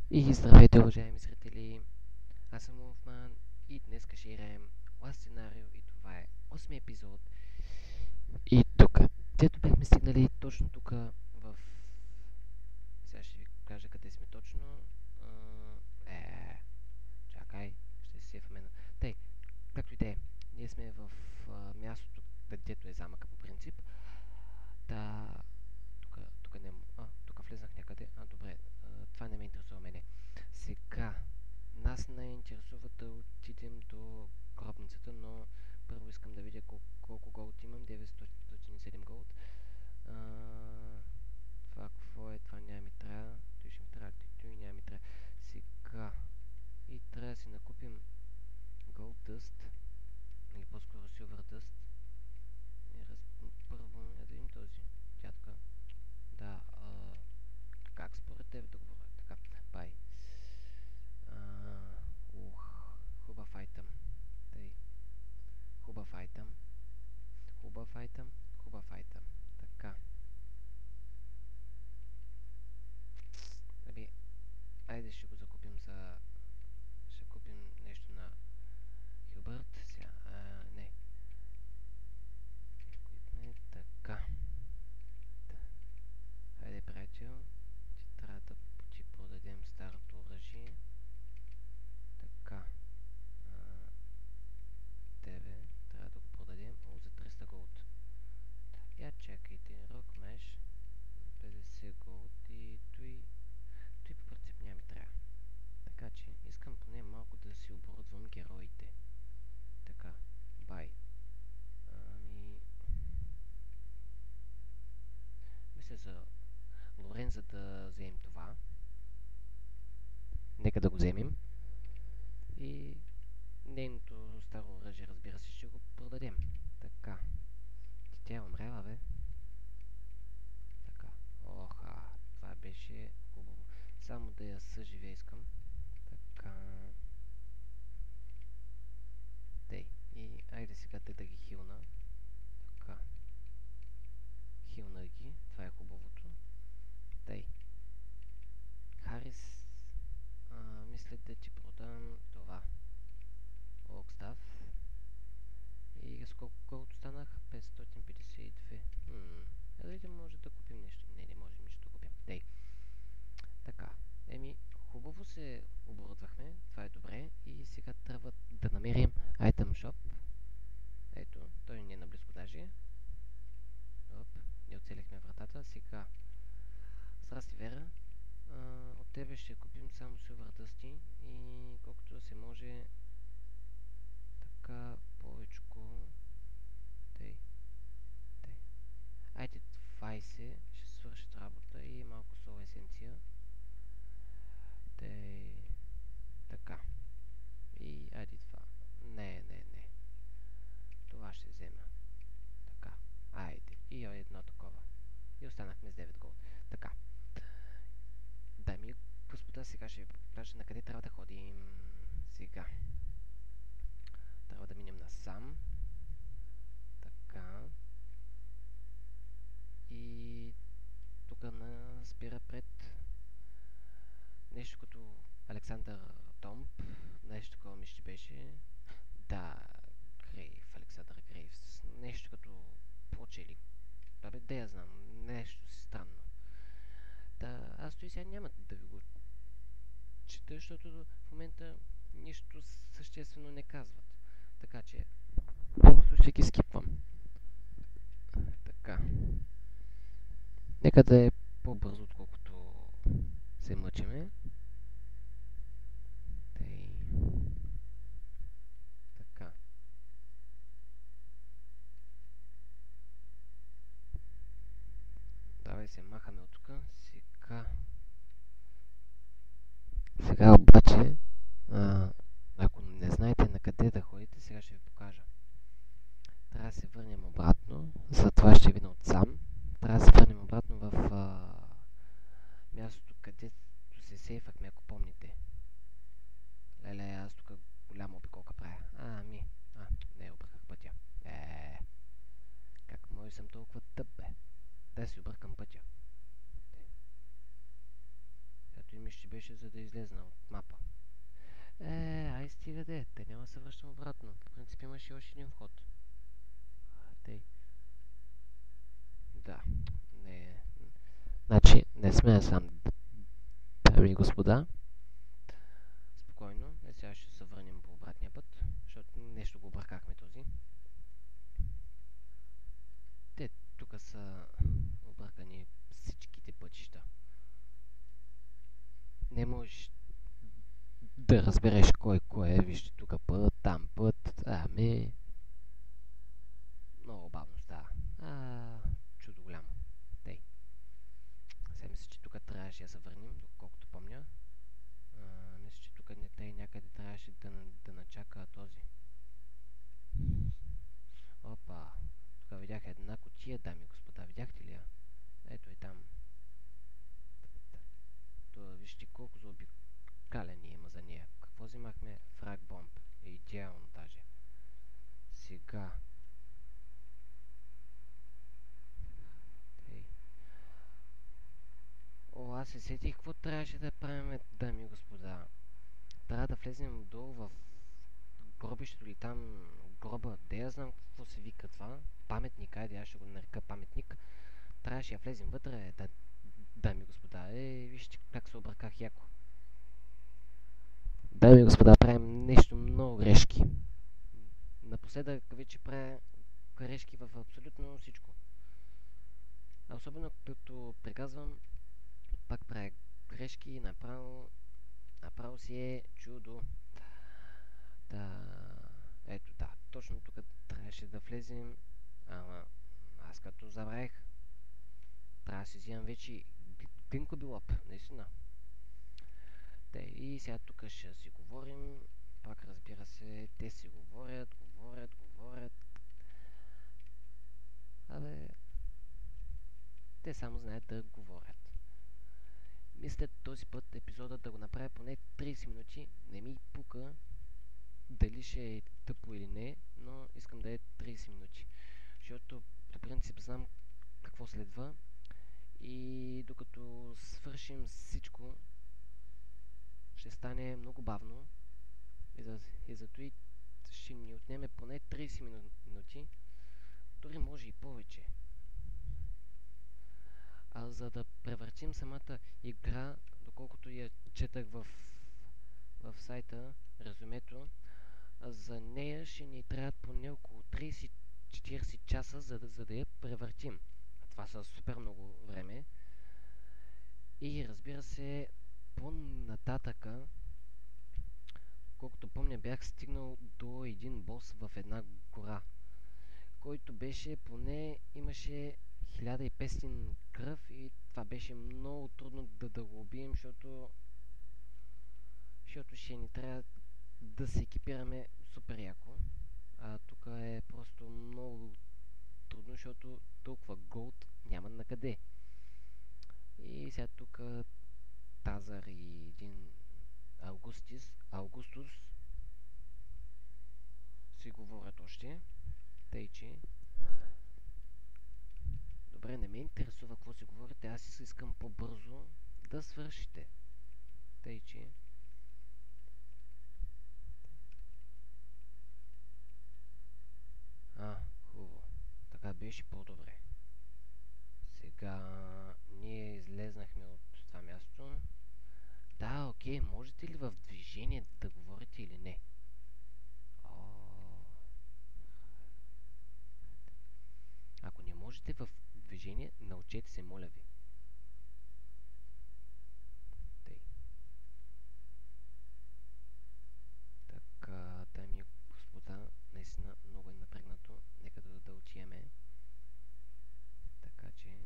И здравейте, уважаеми зрители! Аз съм Лофман и днес ще играем Last сценарио и това е 8 епизод. И тук, дето бяхме стигнали точно тук в... Сега ще ви кажа къде сме точно. Чакай, ще се сефаме на... Тъй, както и да е, ние сме в мястото, където е замъка по принцип. Та... Тук не... тук влезнах някъде. Добре, това не ме интересува мене. Сега, нас не интересува да отидем до гробницата, но първо искам да видя колко голд имам. 907 голд. Това какво е? Това няма ми трябва. Той ще ми трябва. Той няма ми трябва. Сега. И трябва да си накупим Gold Dust. Или по-скоро Silver Dust. И първо да видим този дядка. Да, как според теб да говоря? Така, бай. Хубав айтъм. Тъй. Хубав айтъм. Хубав айтъм. Хубав айтъм. Така. Аби, айде ще го закупим за... Ще купим нещо на Хюбърт. Сега, не. Еквипмент, така. Хайде, приятел. Ти трябва да ти продадем старото оръжие. Така. Тебе трябва да го продадем за 300 голд. Я чакайте, рокмеш 50 голд и той по принцип няма ми трябва. Така че искам поне малко да си оборудвам героите. Така, бай. Мисля за Лоренза да вземем това. Нека да го вземем. И нейното старо оръжие, разбира се, ще го продадем. Така. Тя е умрела, бе. Така. Това беше хубаво. Само да я съживе искам. Така. Тей. И айде сега да ги хилна. Така. Хилна ги. Това е хубавото. Тей. Харис. Мисля да ти продам това. Локстав. И с колкото станах? 552. Да видим, може да купим нещо. Не можем нищо да купим. Тей. Така. Хубаво се оборудвахме. Това е добре. И сега трябва да намерим Item Shop. Ето, той не е наблизко даже. Не оцелихме вратата. Сега. Здрасти, Вера. От тебе ще купим само Silver Dusty и колкото да се може така повечко. Тъй. Айде 20 ще свършат работа и малко сол есенция. Тъй. Така. И айде това. Не. Това ще взема. Така. Айде. И едно такова. И останахме с 9 голд. Така. Дами и господа, сега ще ви покажа на къде трябва да ходим. Сега. Трябва да минем насам. Така. И тук спира пред нещо като Александър Томп. Нещо такова ми ще беше. Да, Грейв, Александър Грейвс. Нещо като почели. Да я знам. Нещо странно. Да, аз той сега няма да ви го чета, защото в момента нищо съществено не казват. Така че просто ще ги скипвам. Така. Нека да е по-бързо, отколкото се мъчиме. Тъй. Така. Давай се махаме от тук. Сега обаче, ако не знаете на къде да ходите, сега ще ви покажа. Трябва да се върнем обратно, затова ще видя отсам. Трябва да се върнем обратно в мястото, където се сейфахме, ако помните. Леле, аз тук голяма обиколка правя. Не, обърках пътя. Как може съм толкова тъп, бе? Да си объркам пътя. Като мисля, че беше за да излезна от мапа. Ай стига те няма да се връщам обратно. В принцип имаше още един вход. Тъй. Да. Не. Значи, не сме сам, дами и господа. Спокойно. Сега ще се върнем по обратния път, защото нещо го объркахме този. Те тук са объркани всичките пътища. Не можеш да разбереш кой е. Вижте тук път, там път. Ами... Много бавно става. Чудо голямо. Тей. Сега мисля, че тук трябваше да се върнем, доколкото помня. Мисля, че тук някъде трябваше да начака този. Опа. Тук видях една кутия, дами и господа. Видяхте ли я? Ето е там. Това вижте колко заобикаляне има за нея. Какво взимахме? Фраг бомб. Идеално даже. Сега. Аз се сетих какво трябваше да правим, дами и господа. Трябва да влезем долу в гробището или там гроба. Де я знам какво се вика това. Паметник, айде аз ще го нарека паметник. Трябваше да влезем вътре, дами и господа. Вижте как се обърках яко. Дами и господа, правим нещо много грешки. Напоследък вече правя грешки в абсолютно всичко. А особено като приказвам, пак правя грешки, направо си е чудо. Ето да, точно тук трябваше да влезем, ама аз като забравих, трябва да си вземам вече гинко билоп, наистина. И сега тук ще си говорим, пак разбира се, те си говорят. Абе, те само знаят да говорят. Мисля този път епизода да го направя поне 30 минути, не ми пука дали ще е тъпо или не, но искам да е 30 минути. Защото по принцип знам какво следва и докато свършим всичко, ще стане много бавно и зато и ще ни отнеме поне 30 минути, дори може и повече. А за да превъртим самата игра, доколкото я четах в сайта, резюмето, за нея ще ни трябват поне около 30-40 часа, за да я превъртим. Това са супер много време. И разбира се, по-нататъка, колкото помня, бях стигнал до един бос в една гора, който беше имаше 1500 кръв и това беше много трудно да го убием, защото ще ни трябва да се екипираме супер яко. А тук е просто много трудно, защото толкова голд няма на къде. И сега тук Тазар и един Аугустус си говорят още. Тъй, че добре, не ме интересува какво си говорите, аз искам по-бързо да свършите. Тъй, че хубаво. Така беше по-добре. Сега ние излезнахме от това място. Да, окей, можете ли в движение да говорите или не? Ако не можете в движение, научете се, моля ви. Така, дами и господа, наистина много е напрегнато. Нека да отиеме. Така че...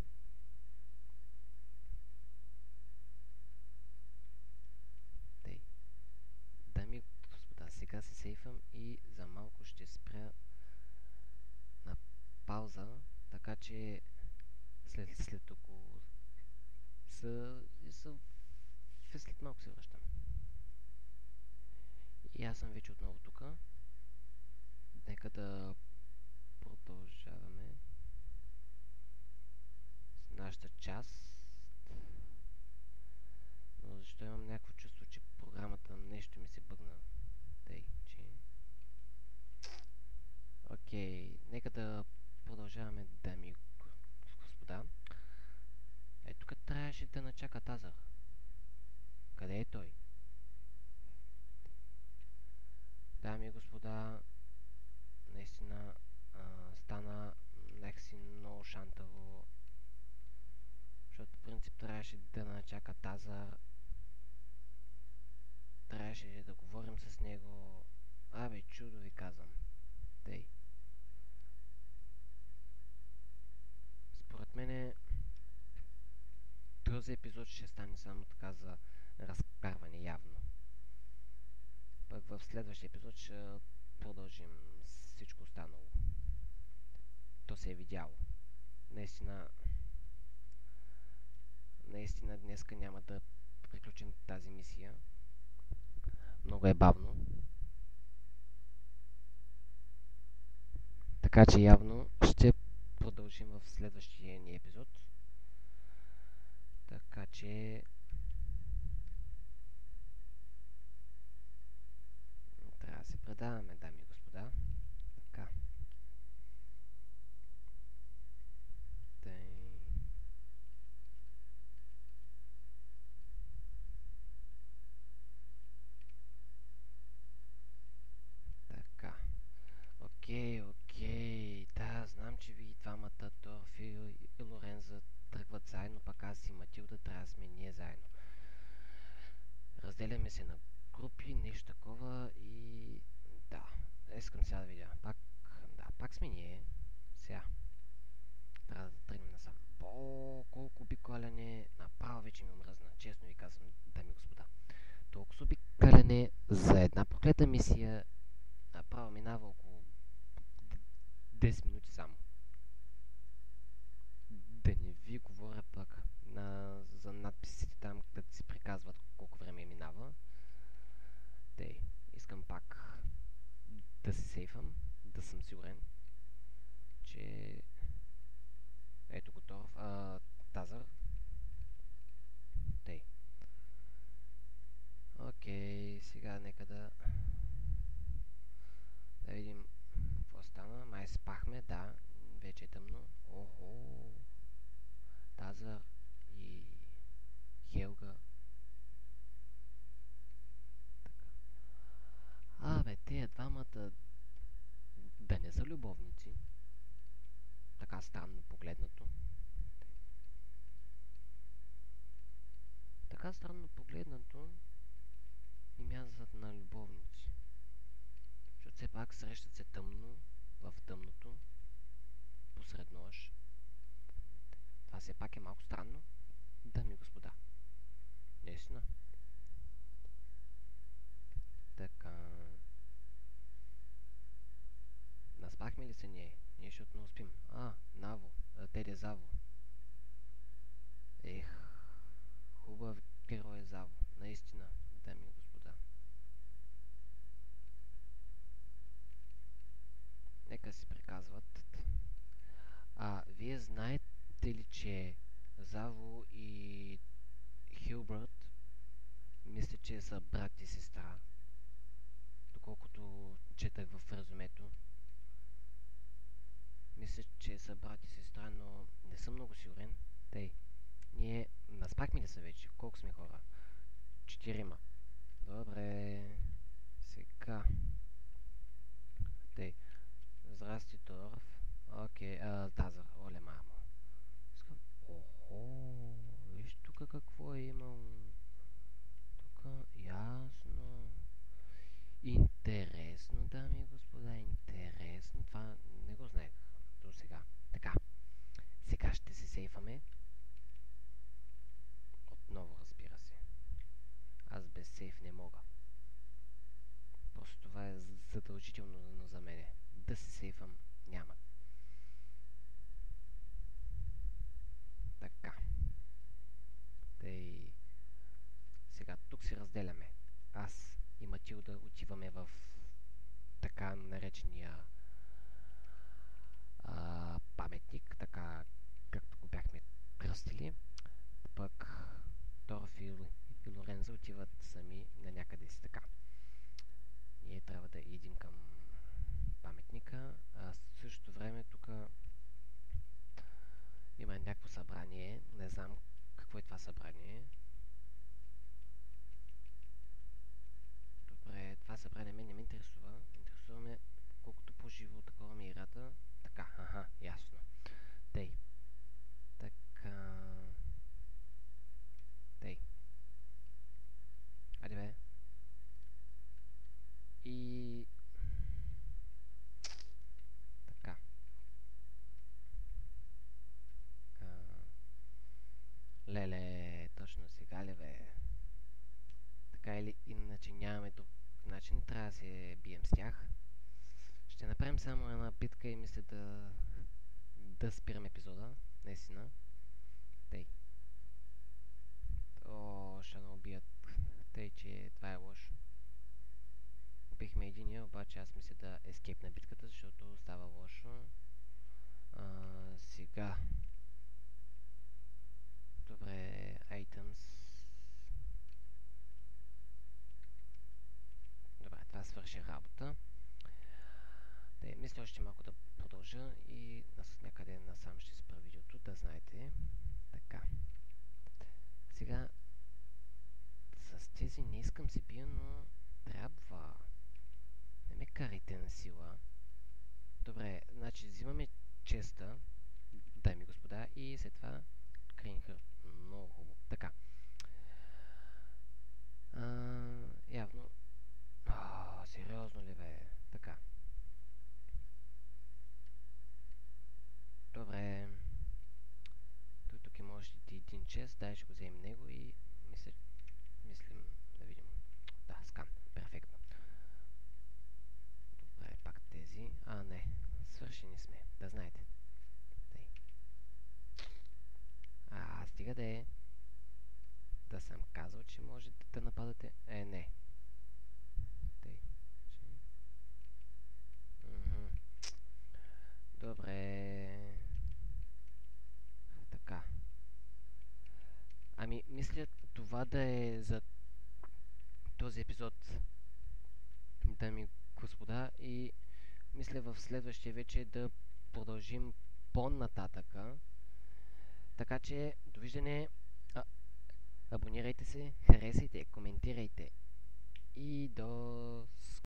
Дами и господа, сега се сейфам и за малко ще спря на пауза, така че след около след малко се връщам. И аз съм вече отново тук. Нека да продължаваме с нашата част. Но защо имам се бъгна. Тъй, че... Окей, нека да продължаваме, дами и господа. Тук трябваше да начака Тазър. Къде е той? Дами и господа, наистина стана някакси много шантаво, защото по принцип трябваше да начака Тазър. Трябваше да говорим с него. Абе, чудо ви казвам. Тъй. Според мене този епизод ще стане само така за разкарване явно. Пък в следващия епизод ще продължим с всичко останало. То се е видяло. Наистина днеска няма да приключим тази мисия. Много е бавно. Така че явно ще продължим в следващия ни епизод. Така че... трябва да се предаваме, дами и господа. Така. Тъй. Така. Окей. Да, знам, че ви двамата, Торфи и Лоренза, тръгват заедно, пък аз и Матилда трябва да сме ние заедно. Разделяме се на групи, нещо такова и... да, искам сега да видя. Пак сме ние. Сега. Трябва да тръгнем насам. Колко обикаляне, направо вече ми омръзна. Честно ви казвам, дами и господа. Толкова обикаляне за една проклета мисия направо минава около 10 минути само. Да не ви говоря пък за надписите там, където си приказват колко време минава. Тъй, искам пак да се сейфам, да съм сигурен, че ето готов. Тазър. Тъй. Окей, сега нека да видим какво стана. Май спахме, да, вече е тъмно. Охо! Тазър и Хелга. Така. Абе, тези двамата да не са любовници. Така странно погледнато. Така странно погледнато и мязат на любовници. Защото все пак срещат се тъмно, в тъмното, посред нощ. Това все пак е малко странно, дами и господа. Наистина. Така. Наспахме ли се ние? Ние ще отново спим. Наво. Теде Заво. Хубав герой е Заво. Наистина, дами и господа. Нека си приказват. Вие знаете ли, че Заво и Хилбърт мисля, че са брат и сестра, доколкото четах в резюмето. Мисля, че са брат и сестра, но не съм много сигурен. Тъй, ние наспахме ли са вече? Колко сме хора? 4. Добре. Сега. Тъй. Здрасти, Торф. Окей, Тазър. Оле, мамо. Искам... Охо, виж тук какво е имало. Тук, ясно. Интересно, дами и господа, интересно. Това не го знаех до сега. Така, сега ще се сейфаме. Отново, разбира се. Аз без сейф не мога. Просто това е задължително за мене. Да се сейфам няма. Така. Тъй. Сега тук се разделяме. Аз и Матилда отиваме в така наречения паметник, така както го бяхме кръстили. Пък Торф и Лоренза отиват сами на някъде си така. Ние трябва да идем към паметника, а в същото време тук има някакво събрание. Не знам какво е това събрание. Добре, това събрание мен не ме интересува. Интересува ме колкото по-живо такова ми е играта. Така, ясно. Тей. Така. Тей. Айде бе. И... Така. Леле, точно сега ли бе? Така или иначе нямаме друг начин, трябва да се бием с тях. Ще направим само една битка и мисля да спирам епизода, наистина. Тъй. О, ще ме убият. Тъй, че това е лошо. Убихме единия, обаче аз мисля да ескейпна битката, защото става лошо. Сега. Добре, items. Добре, това свърши работа. Тъй, мисля още малко да продължа и някъде насам ще спра видеото, да знаете. Така. Сега с тези не искам се бия, но трябва. Не ме карайте на сила. Добре, значи взимаме честа, дами и господа, и след това Кринхърт. Много хубаво. Така. Явно. Сериозно ли бе? Така. Добре. Тук има още един чест. Дай ще го вземем него и мислим да видим. Да, скан. Перфектно. Добре, пак тези. Не. Свършени сме. Да знаете. Тъй. Стига да е. Да съм казал, че може да нападате. Не. Тъй. Добре. Така. Мисля това да е за този епизод, дами и господа, и мисля в следващия вече да продължим по-нататъка. Така че, довиждане. Абонирайте се, харесайте, коментирайте и до